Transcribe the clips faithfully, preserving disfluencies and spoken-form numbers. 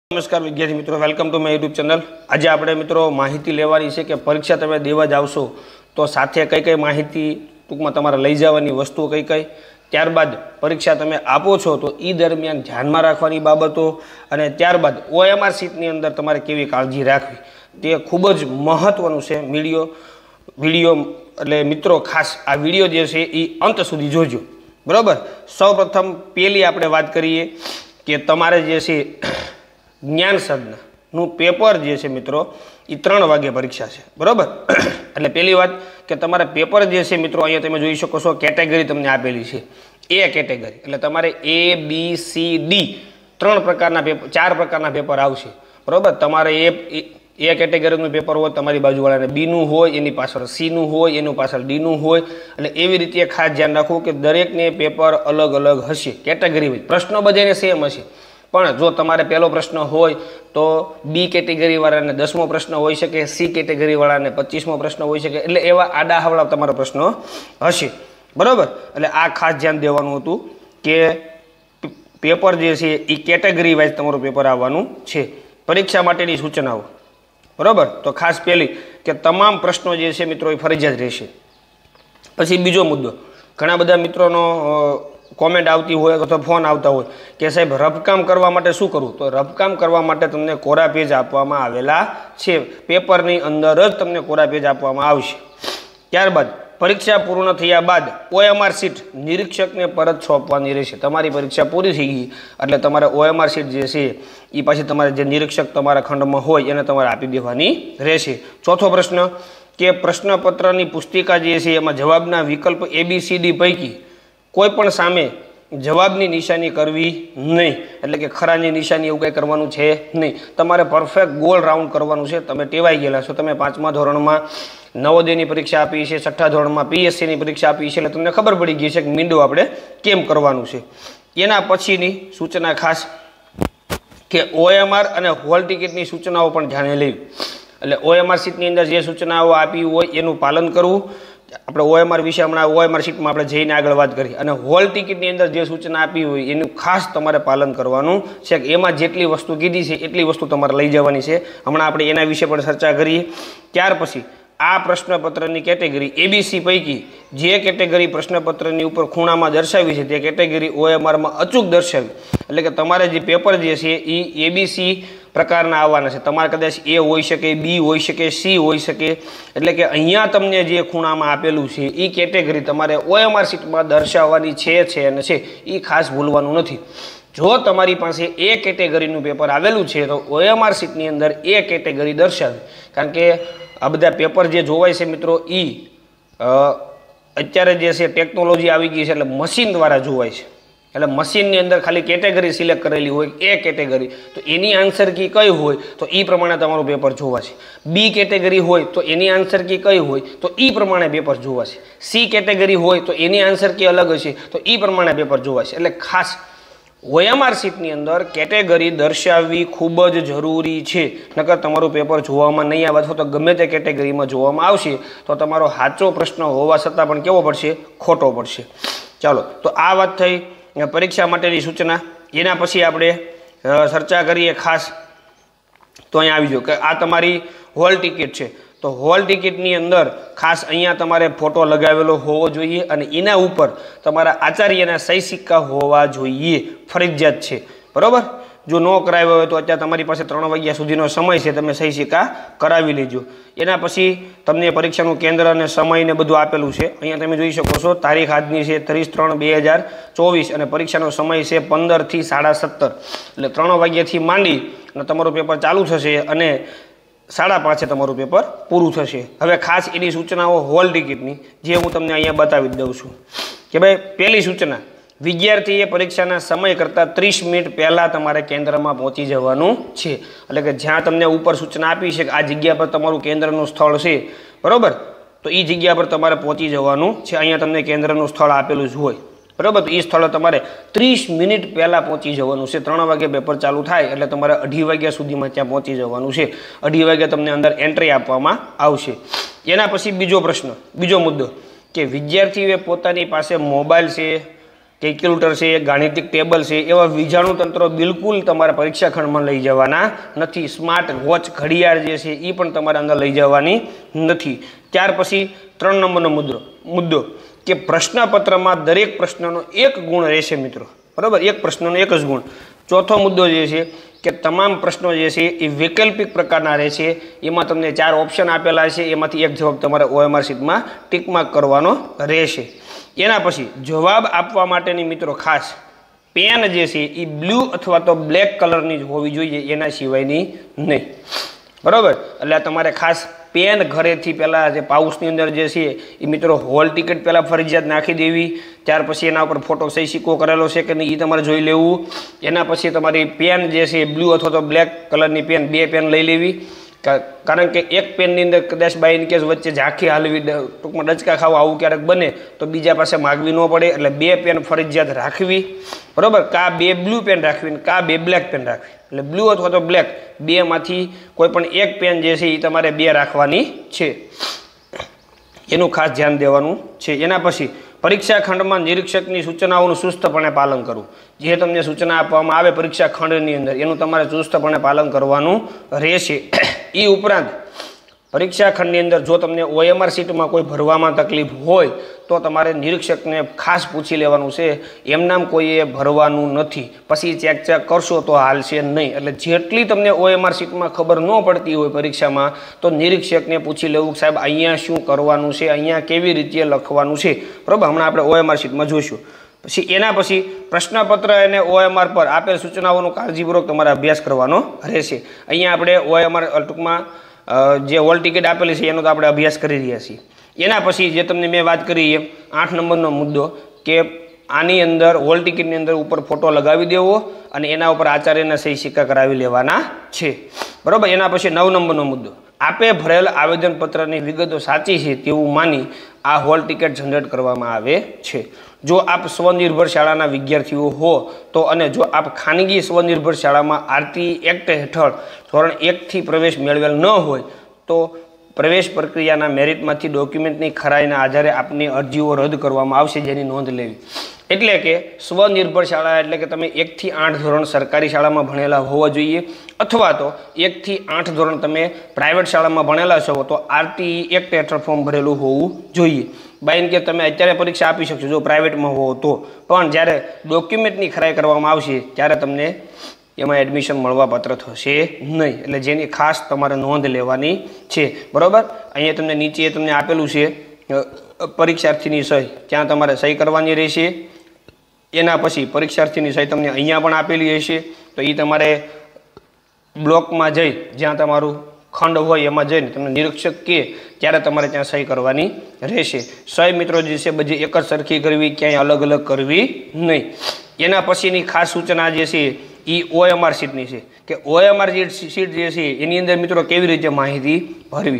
नमस्कार विद्यार्थी मित्रों, welcome to my YouTube channel. आज આપણે મિત્રો માહિતી લેવાની છે કે પરીક્ષા તમે દેવા જાવશો તો સાથે કઈ કઈ માહિતી ટૂંકમાં તમારે લઈ જવાની વસ્તુઓ કઈ કઈ, ત્યારબાદ પરીક્ષા તમે આપો છો તો એ દરમિયાન ધ્યાનમાં રાખવાની બાબતો અને ત્યારબાદ ઓએમઆર શીટની અંદર તમારે કેવી કાળજી રાખવી તે ખૂબ જ મહત્વનું છે વિડિયો વિડિયો એટલે મિત્રો ખાસ આ વિડિયો જે છે એ અંત સુધી જોજો, બરાબર। સૌપ્રથમ પહેલી આપણે વાત કરીએ કે તમારે જે છે ज्ञान साधना पेपर जे छे मित्रों ई त्रण वागे परीक्षा है, बराबर। एटले पहली बात कि तमारे पेपर जे छे मित्रों अहींया तमे जोई शको छो केटेगरी तमने आपेली छे। ए केटेगरी एटले तमारे ए बी सी डी त्रण प्रकारना पेपर चार प्रकारना पेपर आवशे, बराबर। तमारे ए ए केटेगरीनुं पेपर होय तमारी बाजुवाळाने बी नुं होय, एनी पाछळ सी नुं होय, एनुं पाछळ डी नुं होय अने एवी रीते खास ध्यान राखो कि दरेकने पेपर अलग अलग हशे। केटेगरी वाइज प्रश्न बधाने सेम हशे, पण जो तमारे पहलो प्रश्न होय तो बी केटेगरी वाळाने दसमो प्रश्न होई शके, सी केटेगरी वाळाने पच्चीसमो प्रश्न होई शके, एटले एवा आडा हवळा तमारो प्रश्न हशे, बराबर। एटले आ खास ध्यान देवानुं हतुं के पेपर जे छे ई केटेगरी वाइज तमारुं पेपर आववानुं छे। परीक्षा माटेनी सूचनाओ, बराबर। तो खास पहेली के तमाम प्रश्नो जे छे मित्रों ए फरजियात रहेशे। पछी बीजो मुद्दो, घणा बधा मित्रोनो कॉमेंट आती हो अथवा फोन आता हो कि साहेब रफकाम करवा माटे शुं करवुं, तो रफकाम करवा माटे तमने कोरा पेज आपवामां आवेला छे। पेपरनी अंदर ज तमने कोरा पेज आपवामां आवशे। त्यारबाद परीक्षा पूर्ण थया बाद ओएमआर सीट निरीक्षकने परत सोंपवानी रहेशे। तमारी परीक्षा पूरी थई गई एटले तमारे ओएमआर सीट जे छे ई पाછી तमारे जे निरीक्षक तमारा खंडमां होय एने तमारे आपी देवानी रहेशे। चौथो प्रश्न के प्रश्नपत्रनी पुस्तिका जे छे एमां जवाबना विकल्प ए बी सी डी पैकी कोईपण सामे जवाबनी निशानी करवी नहीं, एटले के खरानी निशानी एवुं कंई करवानुं छे नहीं। तमारे परफेक्ट गोल राउंड करवानुं छे। तमे टेवाई गेला छो, तमे पांचमा धोरणमां नवोदयनी परीक्षा आपी छे, छठ्ठा धोरणमां पीएससीनी परीक्षा आपी छे, એટલે તમને ખબર પડી ગઈ છે કે મીંડું આપણે કેમ કરવાનું છે। એના પછીની સૂચના ખાસ કે ઓએમઆર અને હોલ ટિકિટની સૂચનાઓ પણ ધ્યાને લેવી। એટલે ઓએમઆર સીટની અંદર જે સૂચનાઓ આપી હોય એનું પાલન કરવું। આપણે ઓએમઆર વિશે હમણાં ઓએમઆર સીટમાં આપણે જઈને આગળ વાત કરી અને હોલ ટિકિટની અંદર જે સૂચના આપી હોય એનું ખાસ તમારે પાલન કરવાનું છે કે એમાં જેટલી વસ્તુ કીધી છે એટલી વસ્તુ તમારે લઈ જવાની છે। હમણાં આપણે એના વિશે પણ ચર્ચા કરીએ। ત્યાર પછી આ પ્રશ્નપત્રની કેટેગરી એબીસી પૈકી જે કેટેગરી પ્રશ્નપત્રની ઉપર ખૂણામાં દર્શાવી છે તે કેટેગરી ઓએમઆરમાં અચૂક દર્શાવી, એટલે કે તમારે જે પેપર જે છે એ એબીસી પ્રકારના આવવાના છે। તમારે કદાચ એ હોઈ શકે, બી હોઈ શકે, સી હોઈ શકે, એટલે કે અહીંયા તમને જે ખૂણામાં આપેલું છે એ કેટેગરી તમારે ઓએમઆર શીટમાં દર્શાવવાની છે છે અને છે એ ખાસ ભૂલવાનું નથી। જો તમારી પાસે એ કેટેગરીનું પેપર આવેલું છે તો ઓએમઆર શીટની અંદર એ કેટેગરી દર્શાવે, કારણ કે આ બધા પેપર જે જોવાય છે મિત્રો એ અત્યારે જે છે ટેકનોલોજી આવી ગઈ છે એટલે મશીન દ્વારા જોવાય છે। એટલે મશીનની અંદર ખાલી કેટેગરી સિલેક્ટ કરેલી હોય એ કેટેગરી, તો એની આન્સર કી કઈ હોય તો એ પ્રમાણે તમારું પેપર જોવાશે। બી કેટેગરી હોય તો એની આન્સર કી કઈ હોય તો એ પ્રમાણે પેપર જોવાશે। સી કેટેગરી હોય તો એની આન્સર કી અલગ હશે તો એ પ્રમાણે પેપર જોવાશે। એટલે ખાસ ઓએમઆર શીટની અંદર કેટેગરી દર્શાવવી ખૂબ જ જરૂરી છે, નકર તમારું પેપર જોવામાં નહીં આવે અથવા તો ગમે તે કેટેગરીમાં જોવામાં આવશે તો તમારો સાચો પ્રશ્ન હોવા છતાં પણ કેવો પડશે, ખોટો પડશે। ચાલો, તો આ વાત થઈ परीक्षा माटेनी सूचना। एना पछी आपणे चर्चा करीए खास तो अहीं आवी जो के आ तमारी हॉल टिकिट छे, तो हॉल टिकिटनी अंदर खास अहींया तमारे फोटो लगावेलो होवो जोईए अने एना उपर तमारा आचार्यना सही सिक्का होवा जोईए, फरजियात छे, बराबर। जो न कराव्यो होय तो अत्यारे तमारी पासे त्रण वाग्या सुधीनो समय छे, तमे सही सिक्का करावी लेजो। एना पछी तमने परीक्षानुं केंद्र अने समय ने बधुं आपेलुं छे। अहींया तमे जोई शको छो तारीख आजनी छे त्रीस त्रण बे हज़ार चौवीस अने परीक्षानो समय छे पंदर थी साढ़ा सत्तर, एटले त्रण वाग्याथी मांडी अने तमारुं पेपर चालू थशे अने साढ़ा पांचे तमारुं पेपर पूरुं थशे। हवे खास एनी सूचनाओ हॉल टिकिटनी जे हुं तमने अहींया बतावी दઉં છું કે भाई पहली सूचना विद्यार्थीए परीक्षाना समय करता तीस मिनिट पहला तमारे केंद्र में पहुंची जवानुं छे। एटले के ज्यां तमने उपर सूचना आपी छे के आ जग्या पर तमारुं केंद्रनुं स्थळ छे, बराबर, तो ई जग्या पर तमारे पहुंची जवानुं छे। अहींया तमने केंद्रनुं स्थळ आपेलुं ज होय, बराबर, तो ई स्थळ तमारे तीस मिनिट पहला पहुंची जवानुं छे। त्रण वागे पेपर चालू थाय एटले तमारे अढ़ी वाग्या सुधीमां त्यां पहुंची जवानुं छे। अढ़ी वागे तमने अंदर एंट्री आपवामां आवशे। एना पछी बीजो प्रश्न, बीजो मुद्दो के विद्यार्थीओए पोतानी पासे मोबाइल छे, કેલ્ક્યુલેટર છે, ગાણિતિક ટેબલ છે, એવા વીજાણુ તંત્રો બિલકુલ તમારે પરીક્ષા ખંડમાં લઈ જવાના નથી. સ્માર્ટ વોચ ઘડિયાળ જે છે એ પણ તમારે અંદર લઈ જવાની નથી. ત્યાર પછી ત્રણ નંબરનો મુદ્દો મુદ્દો કે પ્રશ્નપત્રમાં દરેક પ્રશ્નનો એક ગુણ રહેશે મિત્રો, બરાબર, એક પ્રશ્નનો એક જ ગુણ. ચોથો મુદ્દો જે છે કે તમામ પ્રશ્નો જે છે એ વૈકલ્પિક પ્રકારના રહેશે. એમાં તમને ચાર ઓપ્શન આપેલા છે, એમાંથી એક જવાબ તમારે ઓએમઆર શીટમાં ટીક માર્ક કરવાનો રહેશે. એના પછી જવાબ આપવા માટેની મિત્રો ખાસ પેન જે છે એ બ્લુ અથવા તો બ્લેક કલરની જ હોવી જોઈએ, એના સિવાયની નહીં, બરાબર. એટલે તમારે ખાસ પેન ઘરેથી પહેલાં જે પાઉચની અંદર જે છે એ મિત્રો હોલ ટિકિટ પહેલાં ફરજિયાત નાખી દેવી. ત્યાર પછી એના ઉપર ફોટો સહી સિક્કો કરેલો છે કે નહીં એ તમારે જોઈ લેવું. એના પછી તમારી પેન જે છે બ્લુ અથવા તો બ્લેક કલરની પેન, બે પેન લઈ લેવી. કારણ કે એક પેનની અંદર કદાચ બાય ઇનકેસ વચ્ચે ઝાંખી હાલવી, ટૂંકમાં ડચકા ખાવા આવું ક્યારેક બને તો બીજા પાસે માગવી ન પડે, એટલે બે પેન ફરજિયાત રાખવી, બરાબર. કા બે બ્લુ પેન રાખવી ને કા બે બ્લેક પેન રાખવી. એટલે બ્લુ અથવા તો બ્લેક બેમાંથી કોઈ પણ એક પેન જે છે એ તમારે બે રાખવાની છે, એનું ખાસ ધ્યાન દેવાનું છે. એના પછી પરીક્ષા ખંડમાં નિરીક્ષકની સૂચનાઓનું ચુસ્તપણે પાલન કરવું. જે તમને સૂચના આપવામાં આવે પરીક્ષા ખંડની અંદર એનું તમારે ચુસ્તપણે પાલન કરવાનું રહેશે. એ ઉપરાંત પરીક્ષા ખંડની અંદર જો તમને ઓએમઆર શીટમાં કોઈ ભરવામાં તકલીફ હોય તો તમારે નિરીક્ષકને ખાસ પૂછી લેવાનું છે. એમનામ કોઈએ ભરવાનું નથી, પછી ચેક ચેક કરશો તો હાલશે નહીં. એટલે જેટલી તમને ઓએમઆર શીટમાં ખબર ન પડતી હોય પરીક્ષામાં તો નિરીક્ષકને પૂછી લેવું, સાહેબ અહીંયા શું કરવાનું છે, અહીંયા કેવી રીતે લખવાનું છે, બરાબર. હમણાં આપણે ઓએમઆર શીટમાં જોઈશું. પછી એના પછી પ્રશ્નપત્ર અને ઓએમઆર પર આપેલ સૂચનાઓનો કાળજીપૂર્વક તમારે અભ્યાસ કરવાનો રહેશે. અહીંયા આપણે ઓએમઆર ટૂંકમાં જે હોલ ટિકિટ આપેલી છે એનો તો આપણે અભ્યાસ કરી રહ્યા છીએ. એના પછી જે તમને મેં વાત કરી એમ આઠ નંબરનો મુદ્દો કે આની અંદર હોલ ટિકિટની અંદર ઉપર ફોટો લગાવી દેવો અને એના ઉપર આચાર્યના સહી સિક્કા કરાવી લેવાના છે, બરાબર. એના પછી નવ નંબરનો મુદ્દો, આપે ભરેલ આવેદનપત્રની વિગતો સાચી છે તેવું માની આ હોલ ટિકિટ જનરેટ કરવામાં આવે છે. જો આપ સ્વનિર્ભર શાળાના વિદ્યાર્થીઓ હો તો અને જો આપ ખાનગી સ્વનિર્ભર શાળામાં આરટી એક્ટ હેઠળ ધોરણ એકથી પ્રવેશ મેળવેલ ન હોય તો પ્રવેશ પ્રક્રિયાના મેરિટમાંથી ડોક્યુમેન્ટની ખરાઈના આધારે આપની અરજીઓ રદ કરવામાં આવશે, જેની નોંધ લેવી. એટલે કે સ્વનિર્ભર શાળા એટલે કે તમે એકથી આઠ ધોરણ સરકારી શાળામાં ભણેલા હોવા જોઈએ, અથવા તો એકથી આઠ ધોરણ તમે પ્રાઇવેટ શાળામાં ભણેલા છો તો આરટી એક્ટ હેઠળ ફોર્મ ભરેલું હોવું જોઈએ. બાઈન કે તમે અત્યારે પરીક્ષા આપી શકશો જો પ્રાઇવેટમાં હો તો, પણ જ્યારે ડોક્યુમેન્ટની ખરાઈ કરવામાં આવશે ત્યારે તમને એમાં એડમિશન મળવા પાત્ર થશે નહીં. એટલે જેની ખાસ તમારે નોંધ લેવાની છે, બરાબર. અહીંયા તમને નીચે તમને આપેલું છે પરીક્ષાર્થીની સહી, ત્યાં તમારે સહી કરવાની રહેશે. એના પછી પરીક્ષાર્થીની સહી તમને અહીંયા પણ આપેલી હશે, તો એ તમારે બ્લોકમાં જઈ જ્યાં તમારું ખંડ હોય એમાં જઈને તમને નિરીક્ષક કહે ત્યારે તમારે ત્યાં સહી કરવાની રહેશે. સહી મિત્રો જે છે બધી એક જ સરખી કરવી, ક્યાંય અલગ અલગ કરવી નહીં. એના પછીની ખાસ સૂચના જે છે એ ઓએમઆર શીટની છે કે ઓએમઆર શીટ જે છે એની અંદર મિત્રો કેવી રીતે માહિતી ભરવી.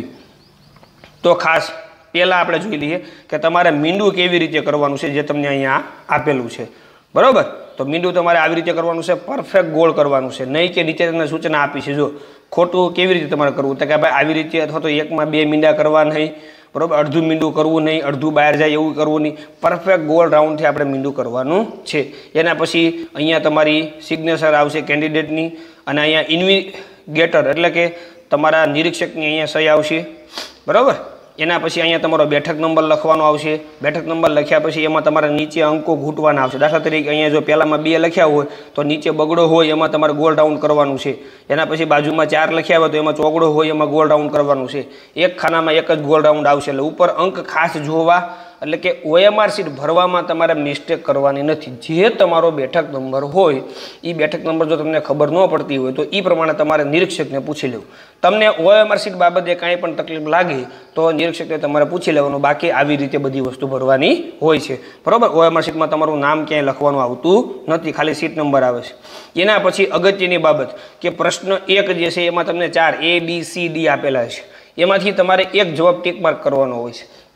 તો ખાસ પહેલાં આપણે જોઈ લઈએ કે તમારે મીંડું કેવી રીતે કરવાનું છે, જે તમને અહીંયા આપેલું છે, બરાબર. તો મીંડું તમારે આવી રીતે કરવાનું છે, પરફેક્ટ ગોળ કરવાનું છે, નહીં કે નીચે તમને સૂચના આપી છે. જો ખોટું કેવી રીતે તમારે કરવું તો કે ભાઈ આવી રીતે અથવા તો એકમાં બે મીંડા કરવા નહીં, બરાબર. અડધું મીંડું કરવું નહીં, અડધું બહાર જાય એવું કરવું નહીં, પરફેક્ટ ગોળ રાઉન્ડથી આપણે મીંડું કરવાનું છે. એના પછી અહીંયા તમારી સિગ્નેચર આવશે કેન્ડિડેટની અને અહીંયા ઇન્વિગેટર એટલે કે તમારા નિરીક્ષકની અહીંયા સહી આવશે, બરાબર. એના પછી અહીંયા તમારો બેઠક નંબર લખવાનો આવશે. બેઠક નંબર લખ્યા પછી એમાં તમારે નીચે અંકો ઘૂંટવાના આવશે. દાખલા તરીકે અહીંયા જો પહેલામાં બે લખ્યા હોય તો નીચે બગડો હોય એમાં તમારે ગોળ રાઉન્ડ કરવાનું છે. એના પછી બાજુમાં ચાર લખ્યા હોય તો એમાં ચોગડો હોય એમાં ગોળ રાઉન્ડ કરવાનું છે. એક ખાનામાં એક જ ગોળ રાઉન્ડ આવશે. એટલે ઉપર અંક ખાસ જોવા, એટલે કે ઓએમઆર શીટ ભરવામાં તમારે મિસ્ટેક કરવાની નથી. જે તમારો બેઠક નંબર હોય એ બેઠક નંબર જો તમને ખબર ન પડતી હોય તો એ પ્રમાણે તમારે નિરીક્ષકને પૂછી લેવું. તમને ઓએમઆર શીટ બાબતે કાંઈ પણ તકલીફ લાગે તો નિરીક્ષકને તમારે પૂછી લેવાનું. બાકી આવી રીતે બધી વસ્તુ ભરવાની હોય છે, બરાબર. ઓએમઆર શીટમાં તમારું નામ ક્યાંય લખવાનું આવતું નથી, ખાલી સીટ નંબર આવે છે. એના પછી અગત્યની બાબત કે પ્રશ્ન એક જે છે એમાં તમને ચાર એ બી સી ડી આપેલા છે, એમાંથી તમારે એક જવાબ ટીક માર્ક કરવાનો હોય છે.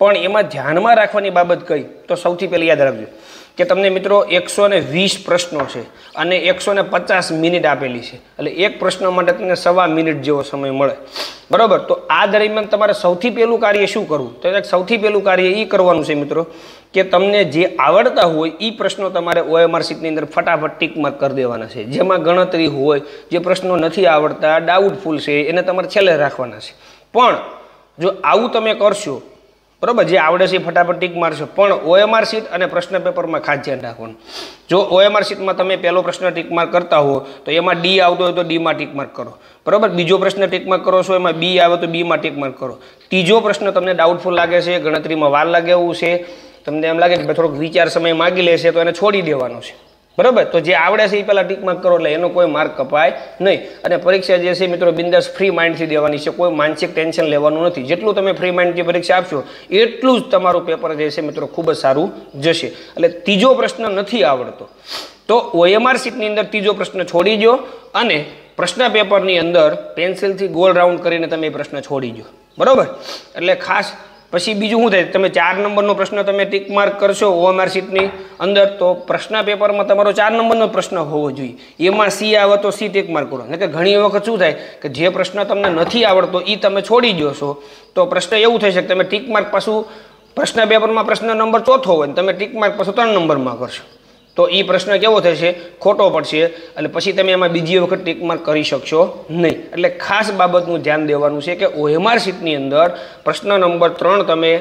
પણ એમાં ધ્યાનમાં રાખવાની બાબત કઈ તો સૌથી પહેલી યાદ રાખજો કે તમને મિત્રો એકસો ને વીસ પ્રશ્નો છે અને એકસો ને પચાસ મિનિટ આપેલી છે, એટલે એક પ્રશ્ન માટે તમને સવા મિનિટ જેવો સમય મળે, બરાબર. તો આ દરમિયાન તમારે સૌથી પહેલું કાર્ય શું કરવું? તો સૌથી પહેલું કાર્ય એ કરવાનું છે મિત્રો કે તમને જે આવડતા હોય એ પ્રશ્નો તમારે ઓએમઆર શીટની અંદર ફટાફટ ટીક માર્ક કરી દેવાના છે. જેમાં ગણતરી હોય, જે પ્રશ્નો નથી આવડતા, ડાઉટફુલ છે, એને તમારે છેલ્લે રાખવાના છે. પણ જો આવું તમે કરશો, બરાબર, જે આવડે છે ફટાફટ ટીક મારશો, પણ ઓએમઆર શીટ અને પ્રશ્ન પેપરમાં ખાસ ધ્યાન રાખવાનું. જો ઓએમઆર શીટમાં તમે પહેલો પ્રશ્ન ટીક માર્ક કરતા હો તો એમાં ડી આવતો હોય તો ડીમાં ટીક માર્ક કરો, બરાબર. બીજો પ્રશ્ન ટીક માર્ક કરો છો એમાં બી આવે તો બીમાં ટીક માર્ક કરો. ત્રીજો પ્રશ્ન તમને ડાઉટફુલ લાગે છે, ગણતરીમાં વાર લાગે એવું છે, તમને એમ લાગે કે થોડોક વિચાર સમય માગી લેશે તો એને છોડી દેવાનો છે, બરાબર. તો જે આવડે છે એ પહેલાં ટીક માર્ક કરો એટલે એનો કોઈ માર્ક કપાય નહીં. અને પરીક્ષા જે છે મિત્રો બિંદાસ ફ્રી માઇન્ડથી દેવાની છે, કોઈ માનસિક ટેન્શન લેવાનું નથી. જેટલું તમે ફ્રી માઇન્ડથી પરીક્ષા આપશો એટલું જ તમારું પેપર જે છે મિત્રો ખૂબ જ સારું જશે. એટલે ત્રીજો પ્રશ્ન નથી આવડતો તો ઓએમઆર શીટની અંદર ત્રીજો પ્રશ્ન છોડી દો અને પ્રશ્ન પેપરની અંદર પેન્સિલથી ગોળ રાઉન્ડ કરીને તમે એ પ્રશ્ન છોડી દો, બરાબર. એટલે ખાસ પછી બીજું શું થાય, તમે ચાર નંબરનો પ્રશ્ન તમે ટીક માર્ક કરશો ઓએમઆર શીટની અંદર તો પ્રશ્ન પેપરમાં તમારો ચાર નંબરનો પ્રશ્ન હોવો જોઈએ. એમાં સી આવે તો સી ટીક માર્ક કરો. કે ઘણી વખત શું થાય કે જે પ્રશ્ન તમને નથી આવડતો એ તમે છોડી દો છો તો પ્રશ્ન એવું થઈ શકે તમે ટીક માર્ક પાછું પ્રશ્ન પેપરમાં પ્રશ્ન નંબર ચોથો હોય ને તમે ટીક માર્ક પાછું ત્રણ નંબરમાં કરશો તો એ પ્રશ્ન કેવો થશે, ખોટો પડશે, એટલે પછી તમે એમાં બીજી વખત ટીક માર્ક કરી શકશો નહીં. એટલે ખાસ બાબતનું ધ્યાન દેવાનું છે કે ઓએમઆર શીટની અંદર પ્રશ્ન નંબર ત્રણ તમે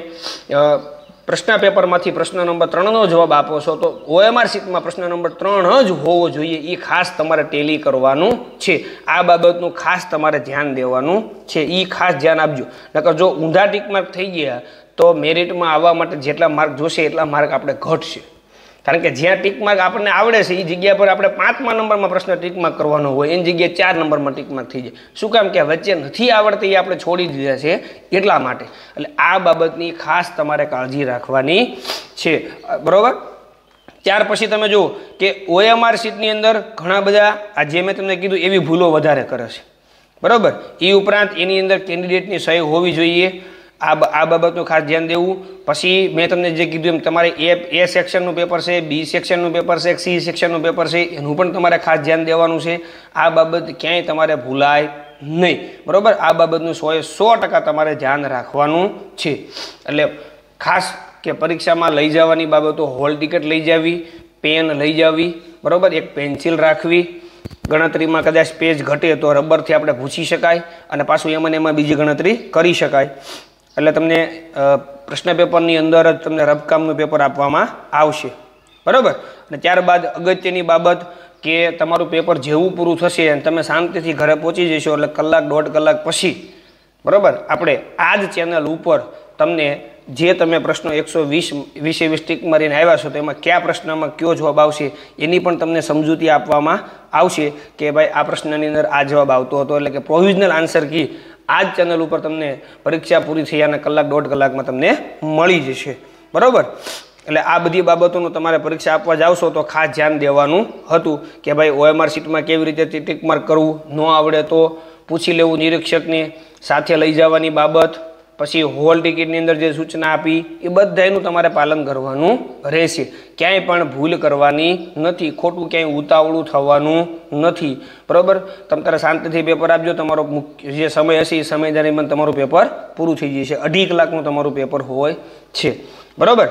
પ્રશ્ન પેપરમાંથી પ્રશ્ન નંબર ત્રણનો જવાબ આપો છો તો ઓએમઆર શીટમાં પ્રશ્ન નંબર ત્રણ જ હોવો જોઈએ. એ ખાસ તમારે ટેલી કરવાનું છે. આ બાબતનું ખાસ તમારે ધ્યાન દેવાનું છે, એ ખાસ ધ્યાન આપજો. નકર જો ઊંધા ટીક માર્ક થઈ ગયા તો મેરિટમાં આવવા માટે જેટલા માર્ક જોશે એટલા માર્ક આપણે ઘટશે. કારણ કે જ્યાં ટીક માર્ક આપણને આવડે છે એ જગ્યા પર આપણે પાંચમા નંબરમાં પ્રશ્ન ટીક માર્ક કરવાનો હોય એની જગ્યાએ ચાર નંબરમાં ટીક માર્ક થઈ જાય. શું કામ કે વચ્ચે નથી આવડતી એ આપણે છોડી દીધા છે એટલા માટે. એટલે આ બાબતની ખાસ તમારે કાળજી રાખવાની છે, બરાબર. ત્યાર પછી તમે જુઓ કે ઓએમઆર શીટની અંદર ઘણા બધા આ જે મેં તમને કીધું એવી ભૂલો વધારે કરે છે, બરાબર. એ ઉપરાંત એની અંદર કેન્ડિડેટની સહી હોવી જોઈએ. આ આ બાબતનું ખાસ ધ્યાન દેવું. પછી મેં તમને જે કીધું એમ તમારે એ એ સેક્શનનું પેપર છે, બી સેક્શનનું પેપર છે, સી સેક્શનનું પેપર છે, એનું પણ તમારે ખાસ ધ્યાન દેવાનું છે. આ બાબત ક્યાંય તમારે ભૂલાય નહીં, બરાબર. આ બાબતનું સો એ સો ટકા તમારે ધ્યાન રાખવાનું છે. એટલે ખાસ કે પરીક્ષામાં લઈ જવાની બાબતો હોલ ટિકિટ લઈ જવી, પેન લઈ જવી, બરાબર, એક પેન્સિલ રાખવી, ગણતરીમાં કદાચ પેજ ઘટે તો રબરથી આપણે પૂછી શકાય અને પાછું એમાં એમાં બીજી ગણતરી કરી શકાય. એટલે તમને પ્રશ્ન પેપરની અંદર જ તમને રબકામનું પેપર આપવામાં આવશે, બરાબર. અને ત્યારબાદ અગત્યની બાબત કે તમારું પેપર જેવું પૂરું થશે અને તમે શાંતિથી ઘરે પહોંચી જશો એટલે કલાક દોઢ કલાક પછી, બરાબર, આપણે આ જ ચેનલ ઉપર તમને જે તમે પ્રશ્નો એકસો વીસ વીસે વીસ ટીક મારીને આવ્યા છો તો એમાં કયા પ્રશ્નમાં કયો જવાબ આવશે એની પણ તમને સમજૂતી આપવામાં આવશે કે ભાઈ આ પ્રશ્નની અંદર આ જવાબ આવતો હતો. એટલે કે પ્રોવિઝનલ આન્સર કી આ જ ચેનલ ઉપર તમને પરીક્ષા પૂરી થઈ અને કલાક દોઢ કલાકમાં તમને મળી જશે, બરાબર. એટલે આ બધી બાબતોનું તમારે પરીક્ષા આપવા જાવશો તો ખાસ ધ્યાન દેવાનું હતું કે ભાઈ ઓએમઆર શીટમાં કેવી રીતે ટીક માર્ક કરવું, ન આવડે તો પૂછી લેવું નિરીક્ષકને, સાથે લઈ જવાની બાબત, પછી હોલ ટિકિટની અંદર જે સૂચના આપી એ બધાનું તમારે પાલન કરવાનું રહેશે. ક્યાંય પણ ભૂલ કરવાની નથી, ખોટું ક્યાંય ઉતાવળું થવાનું નથી, બરાબર. તમે તારે શાંતિથી પેપર આપજો. તમારો મુખ્ય જે સમય હશે એ સમય દરમિયાન તમારું પેપર પૂરું થઈ જશે. અઢી કલાકનું તમારું પેપર હોય છે, બરાબર.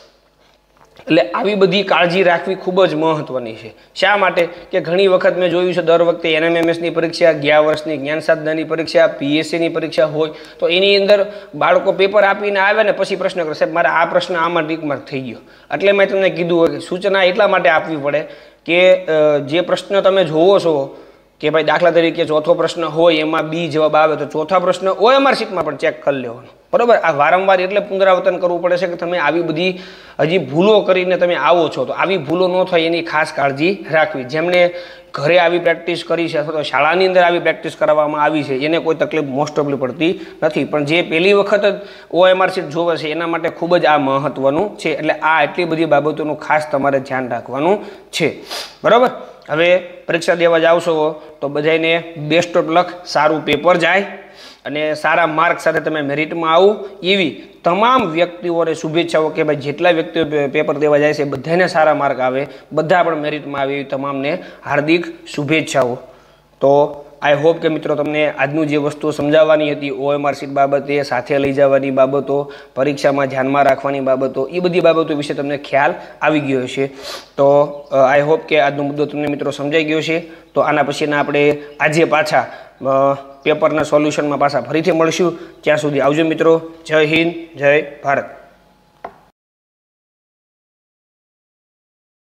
એટલે આવી બધી કાળજી રાખવી ખૂબ જ મહત્વની છે. શા માટે કે ઘણી વખત મેં જોયું છે દર વખતે એનએમએમએસની પરીક્ષા, ગયા વર્ષની જ્ઞાન સાધનાની પરીક્ષા, પીએસસીની પરીક્ષા હોય તો એની અંદર બાળકો પેપર આપીને આવે ને પછી પ્રશ્ન કરે સાહેબ મારે આ પ્રશ્ન આમાં ટીક માર્ક થઈ ગયો. એટલે મેં તમને કીધું હોય કે સૂચના એટલા માટે આપવી પડે કે જે પ્રશ્ન તમે જોવો છો કે ભાઈ દાખલા તરીકે ચોથો પ્રશ્ન હોય એમાં બી જવાબ આવે તો ચોથા પ્રશ્ન ઓએમઆર શીટમાં પણ ચેક કરી લેવાનો, બરાબર. આ વારંવાર એટલે પુનરાવર્તન કરવું પડે છે કે તમે આવી બધી હજી ભૂલો કરીને તમે આવો છો તો આવી ભૂલો ન થાય એની ખાસ કાળજી રાખવી. જેમને ઘરે આવી પ્રેક્ટિસ કરી છે અથવા તો શાળાની અંદર આવી પ્રેક્ટિસ કરાવવામાં આવી છે એને કોઈ તકલીફ મોસ્ટ ઓફલી પડતી નથી, પણ જે પહેલી વખત જ ઓએમઆર શીટ જોવે છે એના માટે ખૂબ જ આ મહત્વનું છે. એટલે આ એટલી બધી બાબતોનું ખાસ તમારે ધ્યાન રાખવાનું છે, બરાબર. હવે પરીક્ષા દેવા જાવશો તો બધાને બેસ્ટ ઓફ લક, સારું પેપર જાય અને સારા માર્ક સાથે તમે મેરિટમાં આવો એવી તમામ વ્યક્તિઓને શુભેચ્છાઓ કે ભાઈ જેટલા વ્યક્તિઓ પેપર દેવા જાય છે બધાને સારા માર્ક આવે, બધા પણ મેરિટમાં આવે એવી તમામને હાર્દિક શુભેચ્છાઓ। તો આઈ હોપ કે મિત્રો તમને આજનું જે વસ્તુ સમજાવવાની હતી ઓએમઆર સીટ બાબતે, સાથે લઈ જવાની બાબતો, પરીક્ષામાં ધ્યાનમાં રાખવાની બાબતો, એ બધી બાબતો વિશે તમને ખ્યાલ આવી ગયો હશે। તો આઈ હોપ કે આજનો મુદ્દો તમને મિત્રો સમજાઈ ગયો છે। તો આના પછીના આપણે આજે પાછા પેપરના સોલ્યુશનમાં પાછા ફરીથી મળશું। ત્યાં સુધી આવજો મિત્રો। જય હિન્દ, જય ભારત।